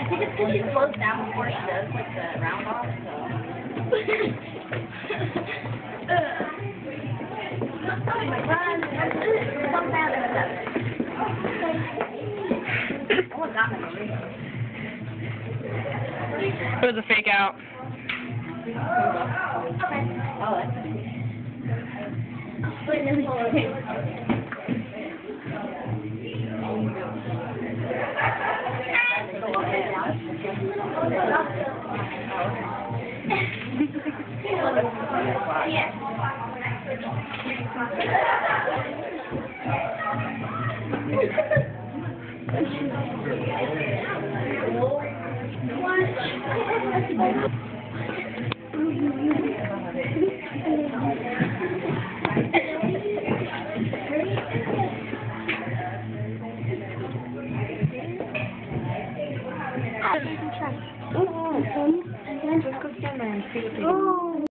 think it's because she slows down before she does, like, the round off, so. Oh my god. So bad at that. Oh, it got me. It was a fake out. Okay. Oh, that's wait, let me Oh,